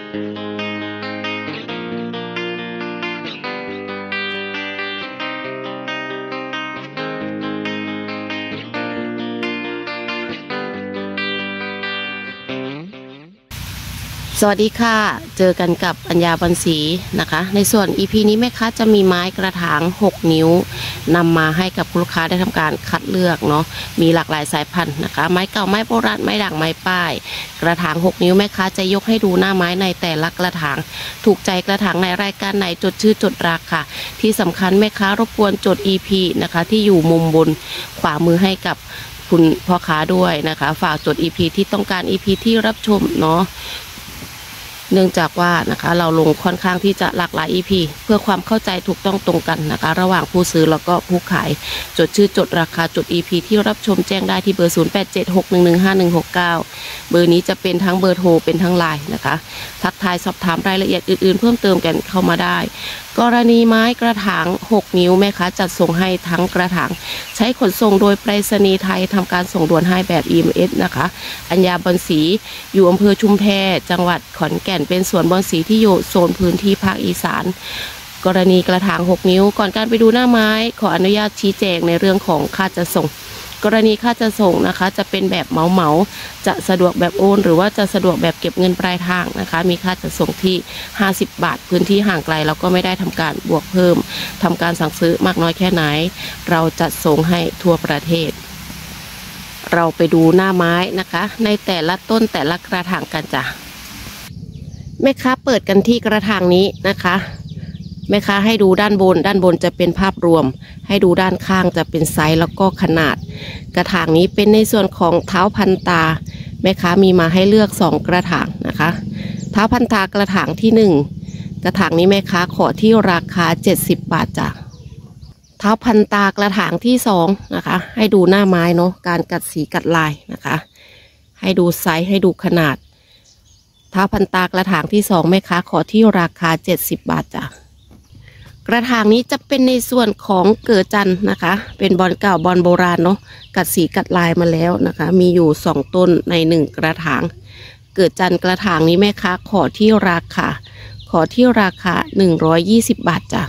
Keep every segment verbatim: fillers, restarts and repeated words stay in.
สวัสดีค่ะเจอกันกับอัญญาบรรศรีนะคะในส่วน อี พี นี้แม่ค้าจะมีไม้กระถางหกนิ้วนำมาให้กับลูกค้าได้ทำการคัดเลือกเนาะมีหลากหลายสายพันธุ์นะคะไม้เก่าไม้โบราณไม้ด่างไม้ป้ายกระถางหกนิ้วแม่ค้าจะยกให้ดูหน้าไม้ในแต่ละกระถางถูกใจกระถางในรายการไหนจดชื่อจดราคาที่สำคัญแม่ค้ารบกวนจด อี พี นะคะที่อยู่มุมบนขวามือให้กับคุณพ่อค้าด้วยนะคะฝากจด อี พี ที่ต้องการ อี พี ที่รับชมเนาะเนื่องจากว่านะคะเราลงค่อนข้างที่จะหลากหลาย อี พี เพื่อความเข้าใจถูกต้องตรงกันนะคะระหว่างผู้ซื้อแล้วก็ผู้ขายจดชื่อจดราคาจด อี พี ที่รับชมแจ้งได้ที่เบอร์ ศูนย์ แปด เจ็ด หก หนึ่ง หนึ่ง ห้า หนึ่ง หก เก้า เบอร์นี้จะเป็นทั้งเบอร์โทรเป็นทั้งไลน์นะคะทักทายสอบถามรายละเอียดอื่นๆเพิ่มเติมกันเข้ามาได้กรณีไม้กระถางหกนิ้วแม่ค้าจัดส่งให้ทั้งกระถางใช้ขนส่งโดยไปรษณีย์ไทยทำการส่งด่วนให้แบบ อี เอ็ม เอส นะคะอัญญาบรรศรีอยู่อำเภอชุมแพจังหวัดขอนแก่นเป็นสวนบอนสีที่อยู่โซนพื้นที่ภาคอีสานกรณีกระถางหกนิ้วก่อนการไปดูหน้าไม้ขออนุญาตชี้แจงในเรื่องของค่าจัดส่งกรณีค่าจะส่งนะคะจะเป็นแบบเหมาเหมาจะสะดวกแบบโอนหรือว่าจะสะดวกแบบเก็บเงินปลายทางนะคะมีค่าจะส่งที่ห้าสิบบาทพื้นที่ห่างไกลเราก็ไม่ได้ทำการบวกเพิ่มทำการสั่งซื้อมากน้อยแค่ไหนเราจะส่งให้ทั่วประเทศเราไปดูหน้าไม้นะคะในแต่ละต้นแต่ละกระถางกันจ้ะแม่ค้าเปิดกันที่กระถางนี้นะคะแม่ค้าให้ดูด้านบนด้านบนจะเป็นภาพรวมให้ดูด้านข้างจะเป็นไซส์แล้วก็ขนาดกระถางนี้เป็นในส่วนของเท้าพันตาแม่ค้ามีมาให้เลือกสองกระถางนะคะเท้าพันตากระถางที่หนึ่งกระถางนี้แม่ค้าขอที่ราคาเจ็ดสิบบาทจ้ะเท้าพันตากระถางที่สองนะคะให้ดูหน้าไม้เนาะการกัดสีกัดลายนะคะให้ดูไซส์ให้ดูขนาดเท้าพันตากระถางที่สองแม่ค้าขอที่ราคาเจ็ดสิบบาทจ้ะกระถางนี้จะเป็นในส่วนของเกิดจันนะคะเป็นบอลเก่าบอลโบราณเนาะกัดสีกัดลายมาแล้วนะคะมีอยู่สองต้นในหนึ่งกระถางเกิดจันกระถางนี้แม่ค้าขอที่ราคาขอที่ราคาหนึ่งร้อยยี่สิบบาทจ้ะ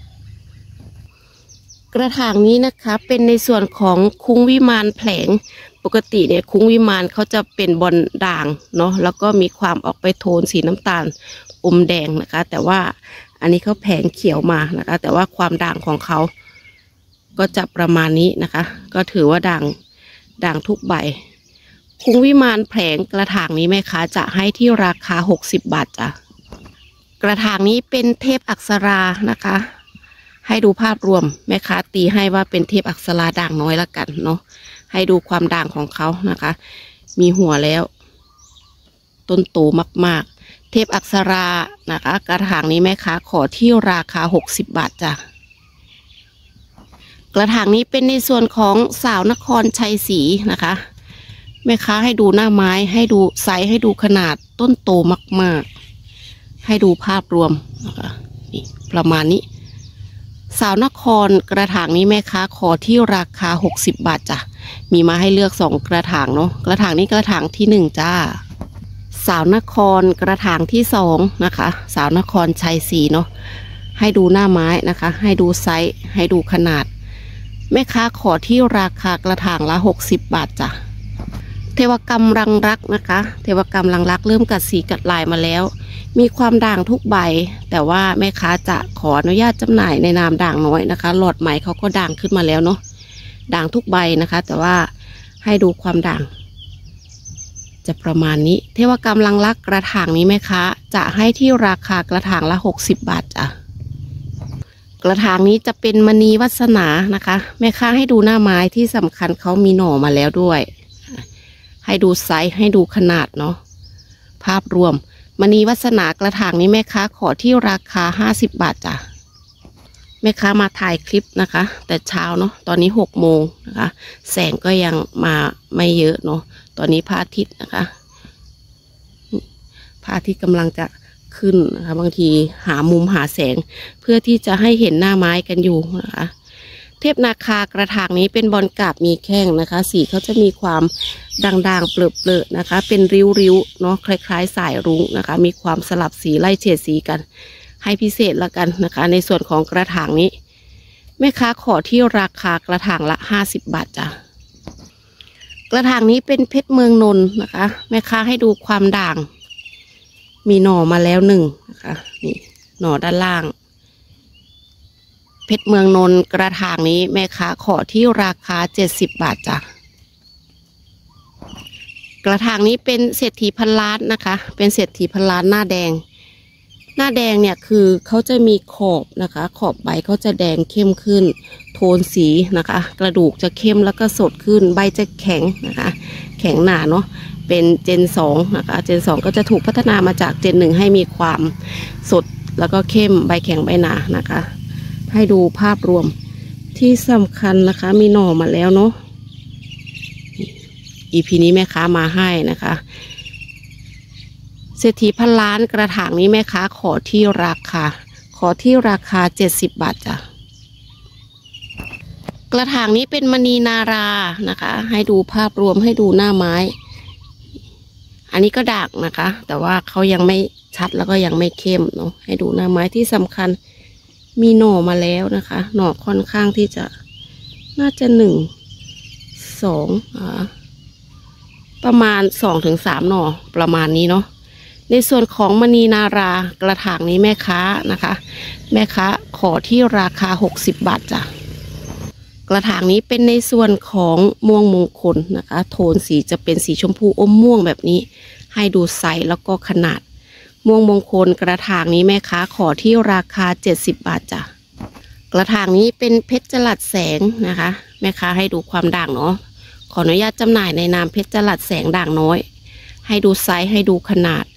กระถางนี้นะคะเป็นในส่วนของคุ้งวิมานแผลงปกติเนี่ยคุ้งวิมานเขาจะเป็นบอลด่างเนาะแล้วก็มีความออกไปโทนสีน้ำตาลอมแดงนะคะแต่ว่าอันนี้เขาแผงเขียวมานะคะแต่ว่าความด่างของเขาก็จะประมาณนี้นะคะก็ถือว่าด่างด่างทุกใบคุ้งวิมานแผงกระถางนี้แม่ค้าจะให้ที่ราคาหกสิบบาทจ้ะกระถางนี้เป็นเทพอักษรานะคะให้ดูภาพรวมแม่ค้าตีให้ว่าเป็นเทพอักษราด่างน้อยละกันเนาะให้ดูความด่างของเขานะคะมีหัวแล้วต้นโตมากๆเทพอักษรานะคะกระถางนี้แม่ค้าขอที่ราคาหกสิบบาทจ้ะกระถางนี้เป็นในส่วนของสาวนครชัยศรีนะคะแม่ค้าให้ดูหน้าไม้ให้ดูไซส์ให้ดูขนาดต้นโตมากๆให้ดูภาพรวมนะคะนี่ประมาณนี้สาวนครกระถางนี้แม่ค้าขอที่ราคาหกสิบบาทจ้ะมีมาให้เลือกสองกระถางเนาะกระถางนี้กระถางที่หนึ่งจ้าสาวนครกระถางที่สองนะคะสาวนครชัยศรีเนาะให้ดูหน้าไม้นะคะให้ดูไซส์ให้ดูขนาดแม่ค้าขอที่ราคากระถางละหกสิบบาทจ้ะเทวกรรมรังรักนะคะเทวกรรมรังรักเริ่มกัดสีกัดลายมาแล้วมีความด่างทุกใบแต่ว่าแม่ค้าจะขออนุญาตจำหน่ายในนามด่างน้อยนะคะหลอดไหมเขาก็ด่างขึ้นมาแล้วเนาะด่างทุกใบนะคะแต่ว่าให้ดูความด่างจะประมาณนี้เทวกรรมรังรักกระถางนี้แม่ค้าจะให้ที่ราคากระถางละหกสิบบาทจ้ะกระถางนี้จะเป็นมณีวัสนานะคะแม่ค้าให้ดูหน้าไม้ที่สำคัญเขามีหน่อมาแล้วด้วยให้ดูไซส์ให้ดูขนาดเนาะภาพรวมมณีวัสนากระถางนี้แม่ค้าขอที่ราคาห้าสิบบาทจ้ะแม่ค้ามาถ่ายคลิปนะคะแต่เช้าเนาะตอนนี้หกโมงนะคะแสงก็ยังมาไม่เยอะเนาะตอนนี้พระอาทิตย์นะคะพระอาทิตย์กำลังจะขึ้นนะคะบางทีหามุมหาแสงเพื่อที่จะให้เห็นหน้าไม้กันอยู่นะคะเทพนาคากระถางนี้เป็นบอลกาบมีแข้งนะคะสีเขาจะมีความด่างๆเปลือกๆนะคะเป็นริ้วๆเนาะคล้ายๆสายรุ้งนะคะมีความสลับสีไล่เฉดสีกันให้พิเศษละกันนะคะในส่วนของกระถางนี้แม่ค้าขอที่ราคากระถางละห้าสิบบาทจ้ะกระถางนี้เป็นเพชรเมืองนนท์นะคะแม่ค้าให้ดูความด่างมีหน่อมาแล้วหนึ่งนะคะนี่หน่อด้านล่างเพชรเมืองนนท์กระถางนี้แม่ค้าขอที่ราคาเจ็ดสิบบาทจ้ะกระถางนี้เป็นเศรษฐีพันล้านนะคะเป็นเศรษฐีพันล้านหน้าแดงหน้าแดงเนี่ยคือเขาจะมีขอบนะคะขอบใบเขาจะแดงเข้มขึ้นโทนสีนะคะกระดูกจะเข้มแล้วก็สดขึ้นใบจะแข็งนะคะแข็งหนาเนาะเป็นเจนสองนะคะเจนสองก็จะถูกพัฒนามาจากเจนหนึ่งให้มีความสดแล้วก็เข้มใบแข็งใบหนานะคะให้ดูภาพรวมที่สำคัญนะคะมีหน่อมาแล้วเนาะ อี พี นี้แม่ค้ามาให้นะคะเศรษฐีพันล้านกระถางนี้แม่ค้าขอที่ราคาขอที่ราคาเจ็ดสิบบาทจ้ะกระถางนี้เป็นมณีนารานะคะให้ดูภาพรวมให้ดูหน้าไม้อันนี้ก็ด่างนะคะแต่ว่าเขายังไม่ชัดแล้วก็ยังไม่เข้มเนาะให้ดูหน้าไม้ที่สำคัญมีหน่อมาแล้วนะคะหน่อค่อนข้างที่จะน่าจะหนึ่งสองอ่าประมาณสองถึงสามหน่อประมาณนี้เนาะในส่วนของมณีนารากระถางนี้แม่ค้านะคะแม่ค้าขอที่ราคาหกสิบบาทจ้ะกระถางนี้เป็นในส่วนของม่วงมงคลนะคะโทนสีจะเป็นสีชมพูอมม่วงแบบนี้ให้ดูไซส์แล้วก็ขนาดม่วงมงคลกระถางนี้แม่ค้าขอที่ราคาเจ็ดสิบบาทจ้ะกระถางนี้เป็นเพชรจลัดแสงนะคะแม่ค้าให้ดูความด่างเนาะขออนุญาตจำหน่ายในนามเพชรจลัดแสงด่างน้อยให้ดูไซส์ให้ดูขนาด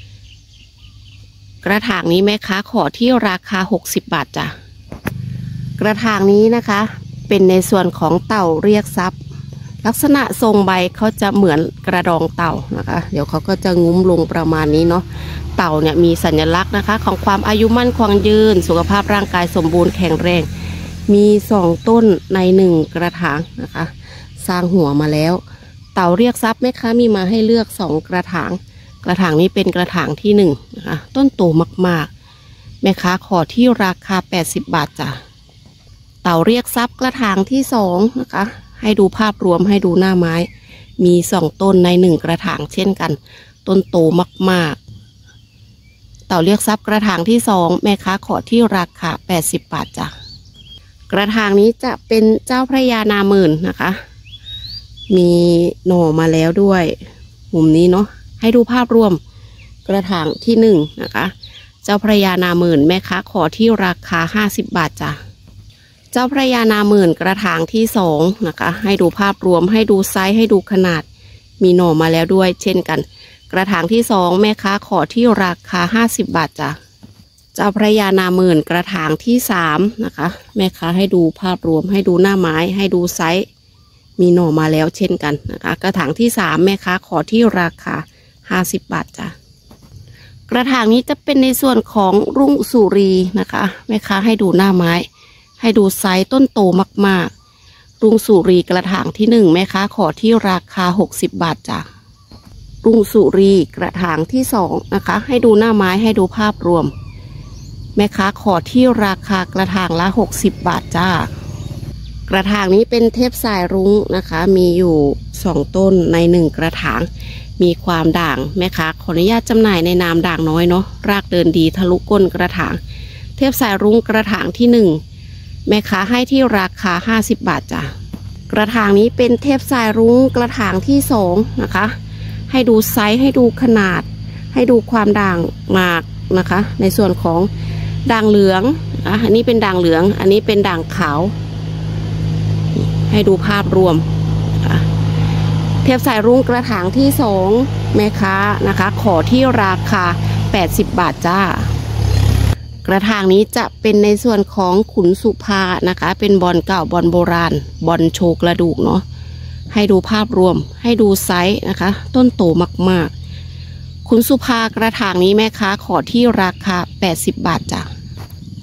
กระถางนี้แม่ค้าขอที่ราคาหกสิบบาทจ้ะกระถางนี้นะคะเป็นในส่วนของเต่าเรียกทรัพย์ลักษณะทรงใบเขาจะเหมือนกระดองเต่านะคะเดี๋ยวเขาก็จะงุ้มลงประมาณนี้เนาะเต่าเนี่ยมีสัญลักษณ์นะคะของความอายุมั่นคงยืนสุขภาพร่างกายสมบูรณ์แข็งแรงมีสองต้นในหนึ่งกระถางนะคะสร้างหัวมาแล้วเต่าเรียกทรัพย์แม่ค้ามีมาให้เลือกสองกระถางกระถางนี้เป็นกระถางที่หนึ่งนะคะต้นโตมากๆแม่ค้าขอที่ราคาแปดสิบบาทจ้ะเต่าเรียกทรัพย์กระถางที่สองนะคะให้ดูภาพรวมให้ดูหน้าไม้มีสองต้นในหนึ่งกระถางเช่นกันต้นโตมากๆเต่าเรียกทรัพย์กระถางที่สองแม่ค้าขอที่ราคาแปดสิบบาทจ้ะกระถางนี้จะเป็นเจ้าพระยานาหมื่นนะคะมีหน่อมาแล้วด้วยมุมนี้เนาะให้ดูภาพรวมกระถางที่หนึ่งนะคะเจ้าพระยานาหมื่นแม่ค้าขอที่ราคาห้าสิบบาทจ้ะเจ้าพระยานาหมื่นกระถางที่สองนะคะให้ดูภาพรวมให้ดูไซส์ให้ดูขนาดมีหน่อมาแล้วด้วยเช่นกันกระถางที่สองแม่ค้าขอที่ราคาห้าสิบบาทจ้ะเจ้าพระยานาหมื่นกระถางที่สามนะคะแม่ค้าให้ดูภาพรวมให้ดูหน้าไม้ให้ดูไซส์มีหน่อมาแล้วเช่นกันนะคะกระถางที่สามแม่ค้าขอที่ราคาห้าสิบบาทจ้ะกระถางนี้จะเป็นในส่วนของรุ่งสุรีนะคะแม่ค้าให้ดูหน้าไม้ให้ดูไซส์ต้นโตมากๆรุ่งสุรีกระถางที่หนึ่งแม่ค้าขอที่ราคาหกสิบบาทจ้ะรุ่งสุรีกระถางที่สองนะคะให้ดูหน้าไม้ให้ดูภาพรวมแม่ค้าขอที่ราคากระถางละหกสิบบาทจ้ากระถางนี้เป็นเทพสายรุ้งนะคะมีอยู่สองต้นในหนึ่งกระถางมีความด่างแม่ค้าขออนุญาตจำหน่ายในนามด่างน้อยเนาะรากเดินดีทะลุก้นกระถางเทพสายรุ้งกระถางที่หนึ่งแม่ค้าให้ที่ราคาห้าสิบบาทจ้ะกระถางนี้เป็นเทพสายรุ้งกระถางที่สองนะคะให้ดูไซส์ให้ดูขนาดให้ดูความด่างมากนะคะในส่วนของด่างเหลืองอ่ะอันนี้เป็นด่างเหลืองอันนี้เป็นด่างขาวให้ดูภาพรวมเทพสายรุ้งกระถางที่สองแม่ค้านะคะขอที่ราคาแปดสิบบาทจ้ากระถางนี้จะเป็นในส่วนของขุนสุภานะคะเป็นบอลเก่าบอลโบราณบอลโชว์กระดูกเนาะให้ดูภาพรวมให้ดูไซส์นะคะต้นโตมากๆขุนสุภากระถางนี้แม่ค้าขอที่ราคาแปดสิบบาทจ้ะ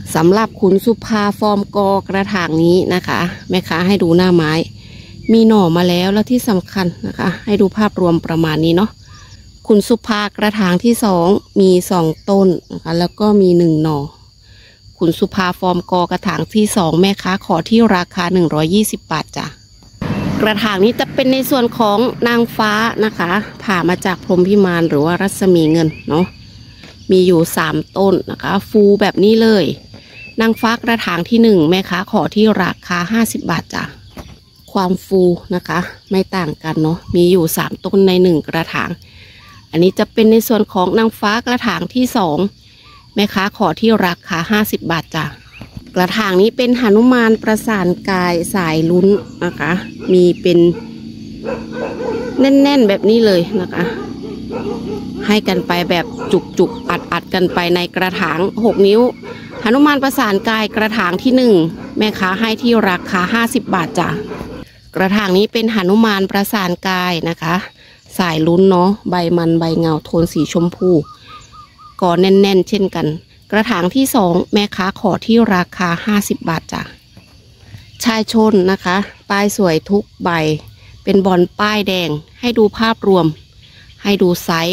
สำหรับขุนสุภาฟอร์มกอกระถางนี้นะคะแม่ค้าให้ดูหน้าไม้มีหน่อมาแล้วแล้วที่สำคัญนะคะให้ดูภาพรวมประมาณนี้เนาะขุนสุภากระถางที่สองมีสองต้นนะคะแล้วก็มีหนึ่งหน่อขุนสุภาฟอร์มกอกระถางที่สองแม่ค้าขอที่ราคาหนึ่งร้อยยี่สิบบาทจ้ะกระถางนี้จะเป็นในส่วนของนางฟ้านะคะผ่ามาจากพรหมพิมานหรือว่ารัศมีเงินเนาะมีอยู่สามต้นนะคะฟูแบบนี้เลยนางฟ้ากระถางที่หนึ่งแม่ค้าขอที่ราคาห้าสิบบาทจ้ะความฟูนะคะไม่ต่างกันเนาะมีอยู่สามต้นในหนึ่งกระถางอันนี้จะเป็นในส่วนของนางฟ้ากระถางที่สองแม่ค้าขอที่ราคาห้าสิบบาทจ้ะกระถางนี้เป็นหนุมานประสานกายสายลุ้นนะคะมีเป็นแน่นๆแบบนี้เลยนะคะให้กันไปแบบจุกๆอัดๆกันไปในกระถางหกนิ้วหนุมานประสานกายกระถางที่หนึ่งแม่ค้าให้ที่ราคาห้าสิบบาทจ้ะกระถางนี้เป็นหนุมานประสานกายนะคะสายลุ้นเนาะใบมันใบเงาโทนสีชมพูก่อแน่นๆเช่นกันกระถางที่สองแม่ค้าขอที่ราคาห้าสิบบาทจ้ะชายชนนะคะป้ายสวยทุกใบเป็นบอลป้ายแดงให้ดูภาพรวมให้ดูไซส์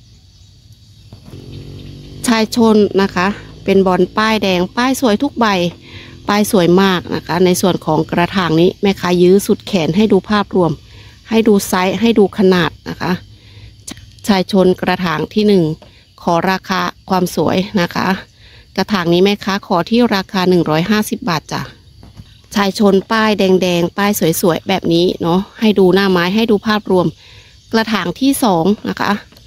ชายชนนะคะเป็นบอลป้ายแดงป้ายสวยทุกใบป้ายสวยมากนะคะในส่วนของกระถางนี้แม่ค้ายื้อสุดแขนให้ดูภาพรวมให้ดูไซส์ให้ดูขนาดนะคะชายชนกระถางที่หนึ่งขอราคาความสวยนะคะกระถางนี้แม่ค้าขอที่ราคาหนึ่งร้อยห้าสิบบาทจ้ะชายชนป้ายแดงๆป้ายสวยๆแบบนี้เนาะให้ดูหน้าไม้ให้ดูภาพรวมกระถางที่สองนะคะ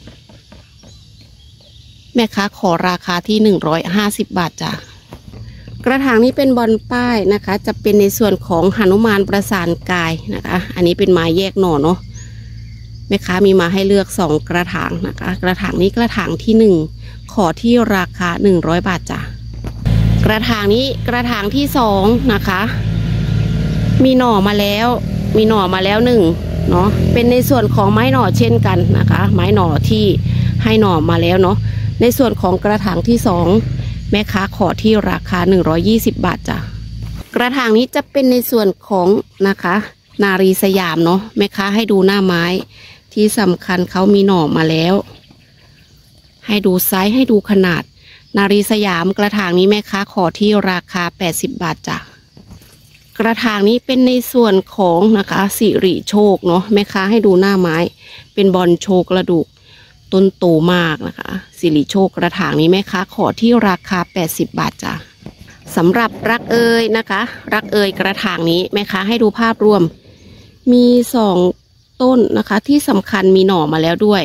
แม่ค้าขอราคาที่หนึ่งร้อยห้าสิบบาทจ้ะกระถางนี้เป็นบอลป้ายนะคะจะเป็นในส่วนของหนุมานประสานกายนะคะอันนี้เป็นไม้แยกหน่อเนาะแม่ค้ามีมาให้เลือกสองกระถางนะคะกระถางนี้กระถางที่หนึ่งขอที่ราคาหนึ่งร้อยบาทจ้ะกระถางนี้กระถางที่สองนะคะมีหน่อมาแล้วมีหน่อมาแล้วหนึ่งเนาะเป็นในส่วนของไม้หน่อเช่นกันนะคะไม้หน่อที่ให้หน่อมาแล้วเนาะในส่วนของกระถางที่สองแม่ค้าขอที่ราคาหนึ่งร้อยยี่สิบบาทจ้ะกระถางนี้จะเป็นในส่วนของนะคะนารีสยามเนาะแม่ค้าให้ดูหน้าไม้ที่สำคัญเขามีหน่อมาแล้วให้ดูไซส์ให้ดูขนาดนารีสยามกระถางนี้แม่ค้าขอที่ราคาแปดสิบบาทจ้ะกระถางนี้เป็นในส่วนของนะคะสิริโชคเนาะแม่ค้าให้ดูหน้าไม้เป็นบอลโชว์กระดูกต้นโตมากนะคะสิริโชคกระถางนี้แม่ค้าขอที่ราคาแปดสิบบาทจ้ะสำหรับรักเอยนะคะรักเอยกระถางนี้แม่ค้าให้ดูภาพรวมมีสองต้นนะคะที่สำคัญมีหน่อมาแล้วด้วย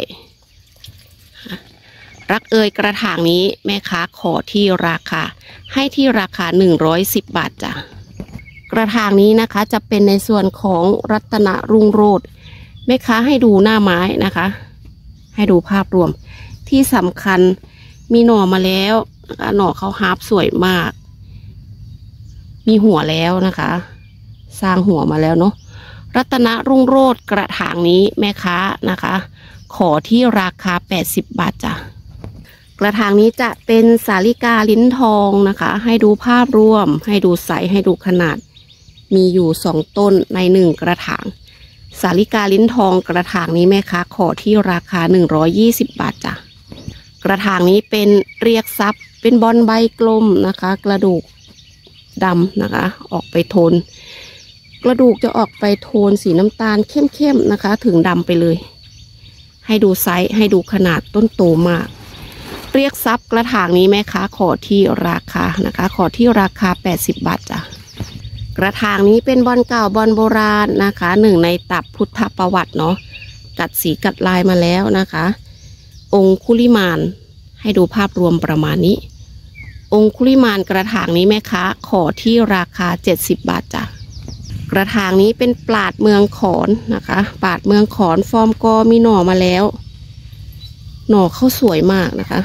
รักเอยกระถางนี้แม่ค้าขอที่ราคาให้ที่ราคาหนึ่งร้อยสิบบาทจ้ะกระถางนี้นะคะจะเป็นในส่วนของรัตนรุ่งโรจน์แม่ค้าให้ดูหน้าไม้นะคะให้ดูภาพรวมที่สำคัญมีหน่อมาแล้วนะคะหน่อเขาฮาร์ปสวยมากมีหัวแล้วนะคะสร้างหัวมาแล้วเนาะรัตนรุ่งโรจน์กระถางนี้แม่ค้านะคะขอที่ราคาแปดสิบบาทจ้ะกระถางนี้จะเป็นสาลิกาลิ้นทองนะคะให้ดูภาพรวมให้ดูไซส์ให้ดูขนาดมีอยู่สองต้นในหนึ่งกระถางสาลิกาลิ้นทองกระถางนี้แม่ค้าขอที่ราคาหนึ่งร้อยยี่สิบบาทจ้ะกระถางนี้เป็นเรียกทรัพย์เป็นบอลใบกลมนะคะกระดูกดำนะคะออกไปโทนกระดูกจะออกไปโทนสีน้ำตาลเข้มๆนะคะถึงดำไปเลยให้ดูไซส์ให้ดูขนาดต้นโตมากเรียกทรัพย์กระถางนี้แม่ค้าขอที่ราคานะคะขอที่ราคาแปดสิบบาทจ้ะกระถางนี้เป็นบอลเก่าบอลโบราณนะคะหนึ่งในตับพุทธประวัติเนาะกัดสีกัดลายมาแล้วนะคะองคุลิมานให้ดูภาพรวมประมาณนี้องคุลิมานกระถางนี้แม่ค้าขอที่ราคาเจ็ดสิบบาทจ้ะกระถางนี้เป็นปราดเมืองขอนนะคะปราดเมืองขอนฟอร์มกอมีหน่อมาแล้วหน่อเขาสวยมากนะคะ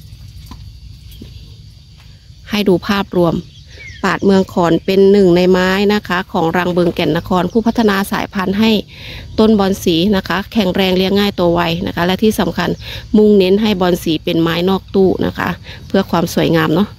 ให้ดูภาพรวมปราดเมืองขอนเป็นหนึ่งในไม้นะคะของรังเบิงแก่นนครผู้พัฒนาสายพันธุ์ให้ต้นบอนสีนะคะแข็งแรงเลี้ยงง่ายโตไวนะคะและที่สำคัญมุ่งเน้นให้บอนสีเป็นไม้นอกตู้นะคะเพื่อความสวยงามเนาะ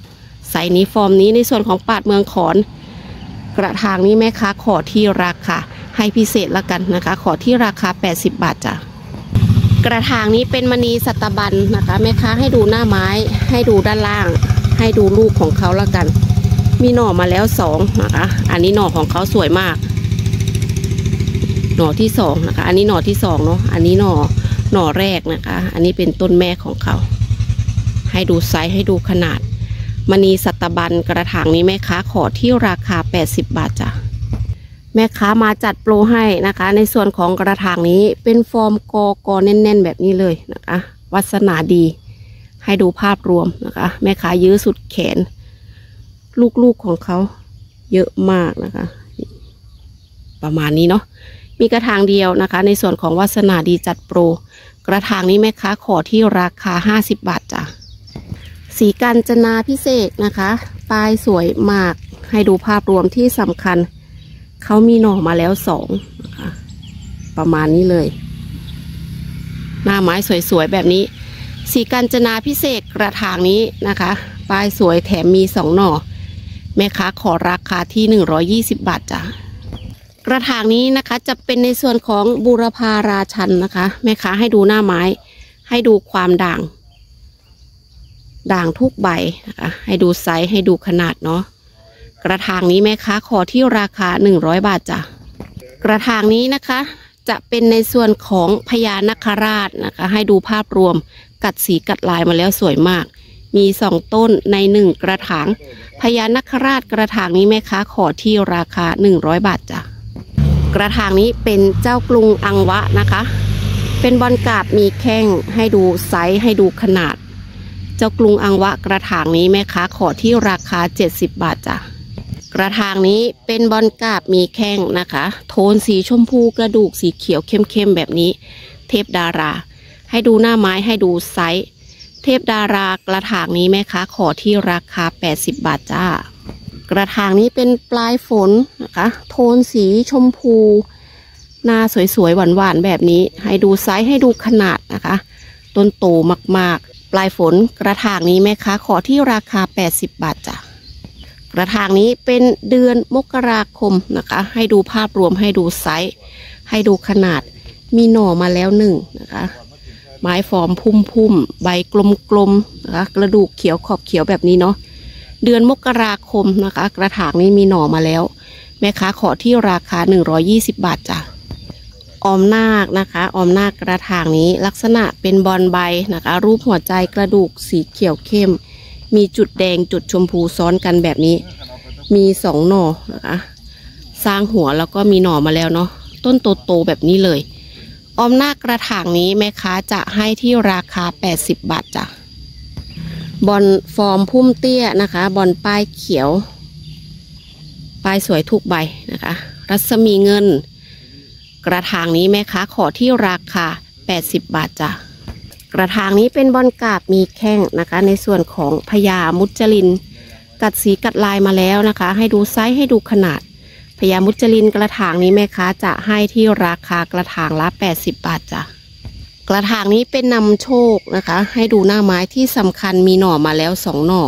ไซส์นี้ฟอร์มนี้ในส่วนของปาดเมืองขอนกระถางนี้แม่ค้าขอที่ราคาให้พิเศษละกันนะคะขอที่ราคาแปดสิบบาทจ้ะกระถางนี้เป็นมณีสัตบันนะคะแม่ค้าให้ดูหน้าไม้ให้ดูด้านล่างให้ดูลูกของเขาละกันมีหน่อมาแล้วสองนะคะอันนี้หน่อของเขาสวยมากหน่อที่สองนะคะอันนี้หน่อที่สองเนาะอันนี้หน่อหน่อแรกนะคะอันนี้เป็นต้นแม่ของเขาให้ดูไซส์ให้ดูขนาดมณีสัตบันกระถางนี้แม่ค้าขอที่ราคาแปดสิบบาทจ้ะแม่ค้ามาจัดโปรให้นะคะในส่วนของกระถางนี้เป็นฟอร์มกอกอแน่นๆแบบนี้เลยนะคะวัสนาดีให้ดูภาพรวมนะคะแม่ค้ายื้อสุดแขนลูกๆของเขาเยอะมากนะคะประมาณนี้เนาะมีกระถางเดียวนะคะในส่วนของวัสนาดีจัดโปรกระถางนี้แม่ค้าขอที่ราคาห้าสิบบาทจ้ะสีกาญจนาพิเศษนะคะปลายสวยมากให้ดูภาพรวมที่สำคัญเขามีหน่อมาแล้วสองนะคะประมาณนี้เลยหน้าไม้สวยๆแบบนี้สีกาญจนาพิเศษกระถางนี้นะคะปลายสวยแถมมีสองหน่อแม่ค้าขอราคาที่หนึ่งร้อยยี่สิบบาทจ้ะกระถางนี้นะคะจะเป็นในส่วนของบูรพาราชันนะคะแม่ค้าให้ดูหน้าไม้ให้ดูความด่างด่างทุกใบนะคะให้ดูไซส์ให้ดูขนาดเนาะกระถางนี้แม่ค้าขอที่ราคาหนึ่งร้อยบาทจ้ะกระถางนี้นะคะจะเป็นในส่วนของพญานาคราชนะคะให้ดูภาพรวมกัดสีกัดลายมาแล้วสวยมากมีสองต้นในหนึ่งกระถางพญานาคราชกระถางนี้แม่ค้าขอที่ราคาหนึ่งร้อยบาทจ้ะกระถางนี้เป็นเจ้ากรุงอังวะนะคะเป็นบอลกาบมีแข้งให้ดูไซส์ให้ดูขนาดเจ้ากรุงอังวะกระถางนี้แม่ค้าขอที่ราคาเจ็ดสิบบาทจ้ะกระถางนี้เป็นบอลกาบมีแข้งนะคะโทนสีชมพูกระดูกสีเขียวเข้มๆแบบนี้เทพดาราให้ดูหน้าไม้ให้ดูไซส์เทพดารากระถางนี้แม่ค้าขอที่ราคาแปดสิบบาทจ้ากระถางนี้เป็นปลายฝนนะคะโทนสีชมพูหน้าสวยๆหวานๆแบบนี้ให้ดูไซส์ให้ดูขนาดนะคะต้นโตมากๆปลายฝนกระถางนี้แม่ค้าขอที่ราคาแปดสิบบาทจ้ะกระถางนี้เป็นเดือนมกราคมนะคะให้ดูภาพรวมให้ดูไซส์ให้ดูขนาดมีหน่อมาแล้วหนึ่งนะคะไม้ฟอร์มพุ่มๆใบกลมๆนะคะกระดูกเขียวขอบเขียวแบบนี้เนาะเดือนมกราคมนะคะกระถางนี้มีหน่อมาแล้วแม่ค้าขอที่ราคาหนึ่งร้อยยี่สิบบาทจ้ะออมนาคนะคะออมนาคกระถางนี้ลักษณะเป็นบอลใบนะคะรูปหัวใจกระดูกสีเขียวเข้มมีจุดแดงจุดชมพูซ้อนกันแบบนี้มีสองหน่อนะคะสร้างหัวแล้วก็มีหน่อมาแล้วเนาะต้นโตๆแบบนี้เลยออมนาคกระถางนี้แม่ค้าจะให้ที่ราคาแปดสิบบาทจ้ะบอลฟอร์มพุ่มเตี้ยนะคะบอลป้ายเขียวป้ายสวยทุกใบนะคะรัศมีเงินกระถางนี้แม่ค้าขอที่ราคาแปดสิบบาทจ้ะกระถางนี้เป็นบอลกาบมีแข้งนะคะในส่วนของพญามุจลินกัดสีกัดลายมาแล้วนะคะให้ดูไซส์ให้ดูขนาดพญามุจลินกระถางนี้แม่ค้าจะให้ที่ราคากระถางละแปดสิบบาทจ้ะกระถางนี้เป็นนำโชคนะคะให้ดูหน้าไม้ที่สำคัญมีหน่อมาแล้วสองหน่อ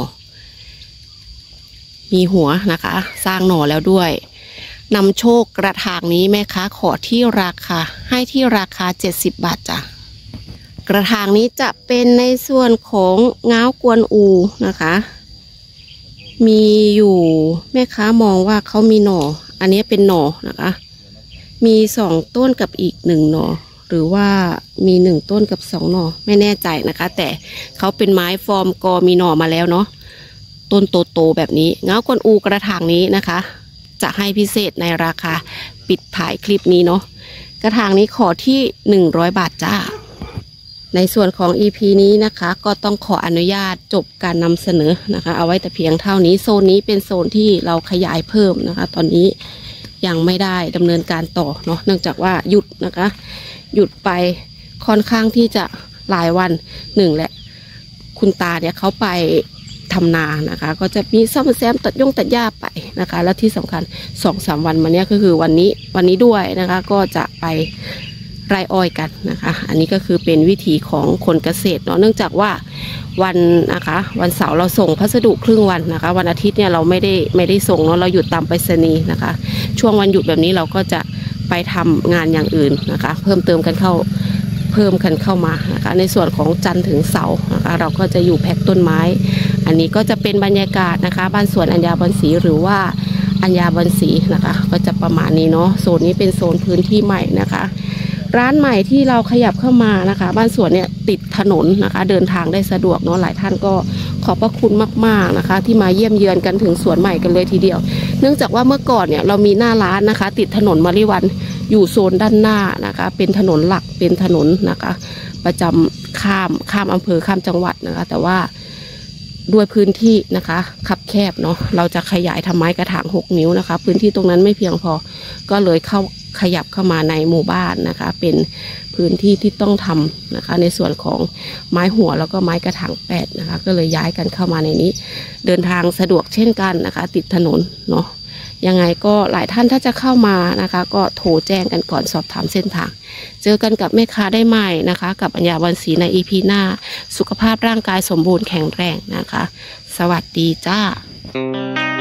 มีหัวนะคะสร้างหน่อแล้วด้วยนำโชคกระถางนี้แม่ค้าขอที่ราคาให้ที่ราคาเจ็ดสิบบาทจ้ะกระถางนี้จะเป็นในส่วนของง้าวกวนอูนะคะมีอยู่แม่ค้ามองว่าเขามีหน่ออันนี้เป็นหน่อนะคะมีสองต้นกับอีกหนึ่งหน่อหรือว่ามีหนึ่งต้นกับสองหน่อไม่แน่ใจนะคะแต่เขาเป็นไม้ฟอร์มกอมีหน่อมาแล้วเนาะต้นโตๆแบบนี้ง้าวกวนอูกระถางนี้นะคะจะให้พิเศษในราคาปิดถ่ายคลิปนี้เนาะกระถางนี้ขอที่หนึ่งร้อยบาทจ้าในส่วนของ อี พี นี้นะคะก็ต้องขออนุญาตจบการนำเสนอนะคะเอาไว้แต่เพียงเท่านี้โซนนี้เป็นโซนที่เราขยายเพิ่มนะคะตอนนี้ยังไม่ได้ดำเนินการต่อเนาะเนื่องจากว่าหยุดนะคะหยุดไปค่อนข้างที่จะหลายวันหนึ่งแหละคุณตาเนี่ยเขาไปทำนานะคะก็จะมีซ่อมแซมตัดย่งตัดหญ้าไปนะคะและที่สำคัญสองสามวันมาเนี้ยก็คือวันนี้วันนี้ด้วยนะคะก็จะไปไร่อ้อยกันนะคะอันนี้ก็คือเป็นวิถีของคนเกษตรเนาะเนื่องจากว่าวันนะคะวันเสาร์เราส่งพัสดุครึ่งวันนะคะวันอาทิตย์เนี่ยเราไม่ได้ไม่ได้ส่งเนาะเราหยุดตามไปรษณีย์นะคะช่วงวันหยุดแบบนี้เราก็จะไปทำงานอย่างอื่นนะคะเพิ่มเติมกันเข้าเพิ่มกันเข้ามานะคะในส่วนของจันทร์ถึงเสาร์นะคะเราก็จะอยู่แพ็คต้นไม้อันนี้ก็จะเป็นบรรยากาศนะคะบ้านสวนอัญญาบอนศรีหรือว่าอัญญาบอนศรีนะคะก็จะประมาณนี้เนาะโซนนี้เป็นโซนพื้นที่ใหม่นะคะร้านใหม่ที่เราขยับเข้ามานะคะบ้านสวนเนี่ยติดถนนนะคะเดินทางได้สะดวกเนาะหลายท่านก็ขอบพระคุณมากๆนะคะที่มาเยี่ยมเยือนกันถึงสวนใหม่กันเลยทีเดียวเนื่องจากว่าเมื่อก่อนเนี่ยเรามีหน้าร้านนะคะติดถนนมะลิวันอยู่โซนด้านหน้านะคะเป็นถนนหลักเป็นถนนนะคะประจำข้ามข้ามอำเภอข้ามจังหวัดนะคะแต่ว่าด้วยพื้นที่นะคะคับแคบเนาะเราจะขยายทำไม้กระถางหกนิ้วนะคะพื้นที่ตรงนั้นไม่เพียงพอก็เลยเข้าขยับเข้ามาในหมู่บ้านนะคะเป็นพื้นที่ที่ต้องทำนะคะในส่วนของไม้หัวแล้วก็ไม้กระถางแปดนะคะก็เลยย้ายกันเข้ามาในนี้เดินทางสะดวกเช่นกันนะคะติดถนนเนาะยังไงก็หลายท่านถ้าจะเข้ามานะคะก็โทรแจ้งกันก่อนสอบถามเส้นทางเจอกันกับแม่ค้าได้ใหม่นะคะกับอัญญาบอนศรีใน อี พี หน้าสุขภาพร่างกายสมบูรณ์แข็งแรงนะคะสวัสดีจ้า